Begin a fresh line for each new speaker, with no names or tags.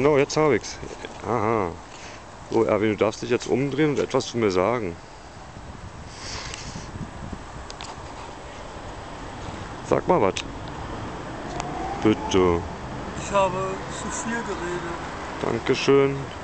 Genau, jetzt habe ich's. Aha. So, Erwin, du darfst dich jetzt umdrehen und etwas zu mir sagen. Sag mal was. Bitte.
Ich habe zu viel geredet.
Dankeschön.